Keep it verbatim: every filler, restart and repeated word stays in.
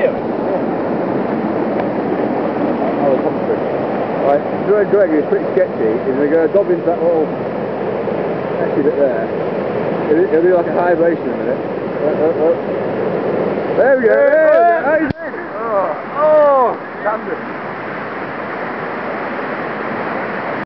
video. Right, Joe Gregory is pretty sketchy. He's going to go dob into that little messy bit there. It'll, it'll be like a hibernation in a minute. Uh, uh, uh. There we go!